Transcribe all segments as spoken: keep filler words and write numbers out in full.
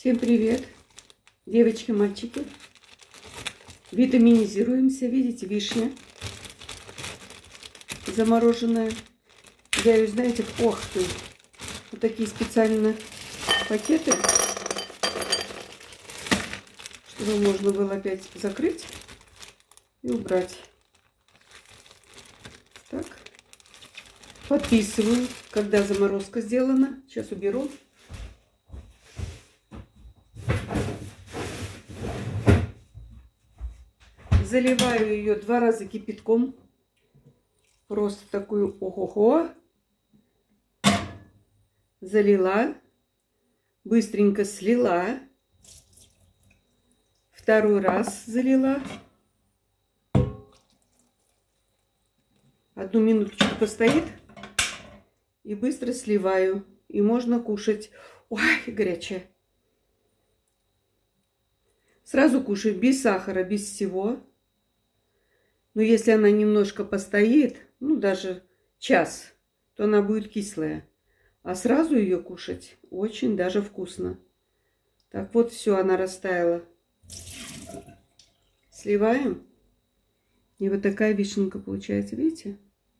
Всем привет, девочки, мальчики. Витаминизируемся. Видите, вишня замороженная. Я ее, знаете, ох ты, вот такие специальные пакеты, чтобы можно было опять закрыть и убрать. Так, подписываю, когда заморозка сделана. Сейчас уберу. Заливаю ее два раза кипятком. Просто такую ого-го. Залила. Быстренько слила. Второй раз залила. Одну минуточку постоит. И быстро сливаю. И можно кушать. Ой, горячая. Сразу кушай без сахара, без всего. Но если она немножко постоит, ну даже час, то она будет кислая. А сразу ее кушать очень даже вкусно. Так вот, все, она растаяла. Сливаем. И вот такая вишенка получается, видите?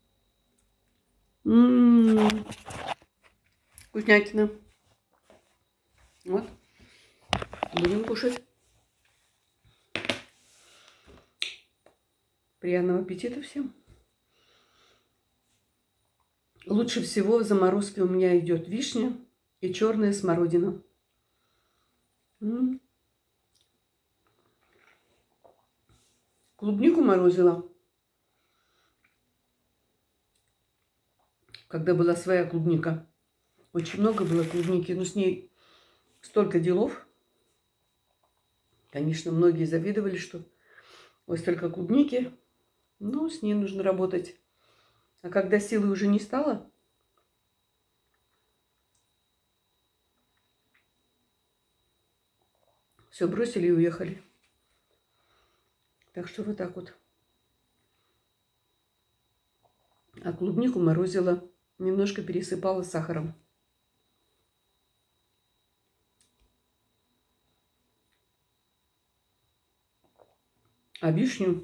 М-м-м. Вкуснятина. Вот. Будем кушать. Приятного аппетита всем. Лучше всего в заморозке у меня идет вишня и черная смородина. М-м. Клубнику морозила. Когда была своя клубника. Очень много было клубники, но с ней столько делов. Конечно, многие завидовали, что ой, столько клубники. Но с ней нужно работать. А когда силы уже не стало, все бросили и уехали. Так что вот так вот. А клубнику морозила. Немножко пересыпала сахаром. А вишню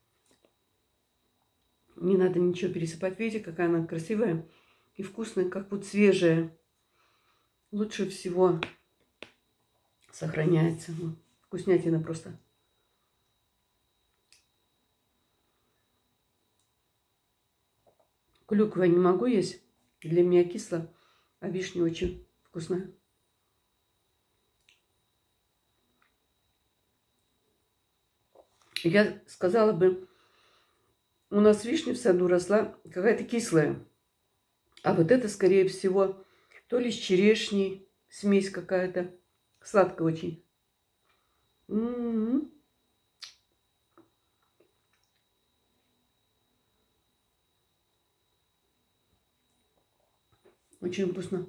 не надо ничего пересыпать. Видите, какая она красивая и вкусная, как вот свежая. Лучше всего сохраняется. Вкуснятина просто. Клюкву я не могу есть. Для меня кисло. А вишня очень вкусная. Я сказала бы, у нас вишня в саду росла какая-то кислая. А вот это, скорее всего, то ли с черешней смесь какая-то. Сладкая очень. М-м-м. Очень вкусно.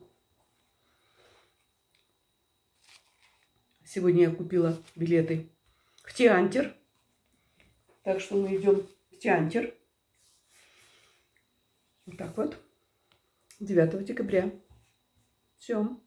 Сегодня я купила билеты в Тиантер. Так что мы идем в Тиантер. Вот так вот. девятого декабря. Все.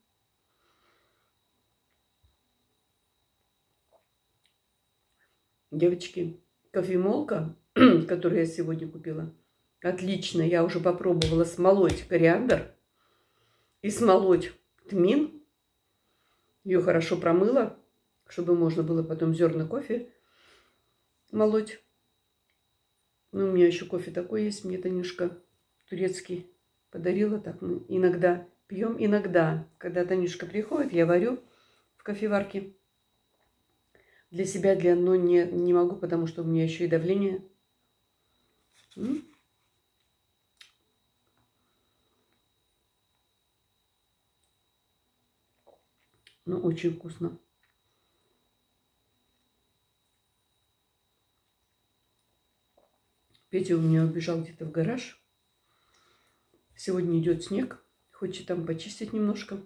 Девочки, кофемолка, которую я сегодня купила, отлично. Я уже попробовала смолоть кориандр и смолоть тмин. Ее хорошо промыла, чтобы можно было потом зерна кофе молоть. Ну, у меня еще кофе такой есть, мне Танюшка турецкий подарила. Так мы иногда пьем, иногда, когда Танюшка приходит, я варю в кофеварке. Для себя, для одной не, не могу, потому что у меня еще и давление. М? Ну, очень вкусно. Петя у меня убежал где-то в гараж. Сегодня идет снег. Хочет там почистить немножко.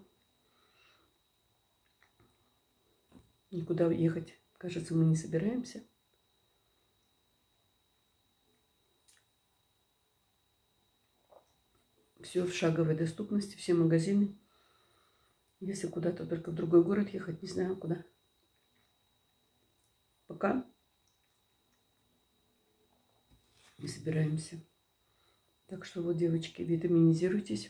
Никуда ехать, кажется, мы не собираемся. Все в шаговой доступности, все магазины. Если куда-то только в другой город ехать, не знаю куда. Пока не собираемся. Так что вот, девочки, витаминизируйтесь.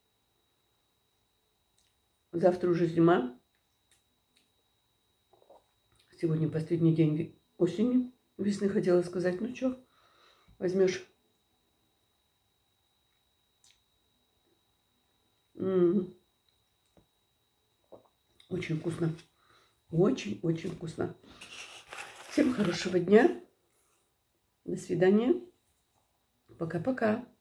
Завтра уже зима. Сегодня последний день осени. Весны хотела сказать. Ну что, возьмешь. М-м-м. Очень вкусно. Очень-очень вкусно. Всем хорошего дня. До свидания. Пока-пока.